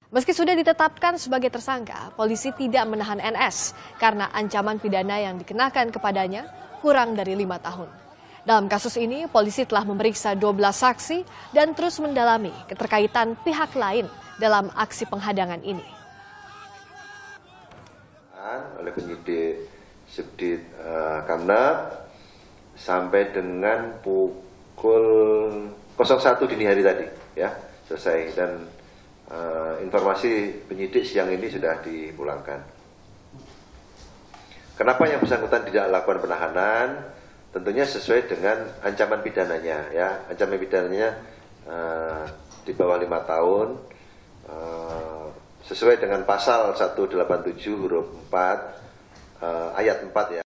Meski sudah ditetapkan sebagai tersangka, polisi tidak menahan NS karena ancaman pidana yang dikenakan kepadanya kurang dari 5 tahun. Dalam kasus ini, polisi telah memeriksa 12 saksi dan terus mendalami keterkaitan pihak lain dalam aksi penghadangan ini. Oleh penyidik Subdit Kamnap sampai dengan pukul 01 dini hari tadi, ya selesai, dan informasi penyidik siang ini sudah dipulangkan. Kenapa yang bersangkutan tidak lakukan penahanan? Tentunya sesuai dengan ancaman pidananya, ya ancaman pidananya di bawah 5 tahun, sesuai dengan pasal 187 huruf 4 ayat 4 ya.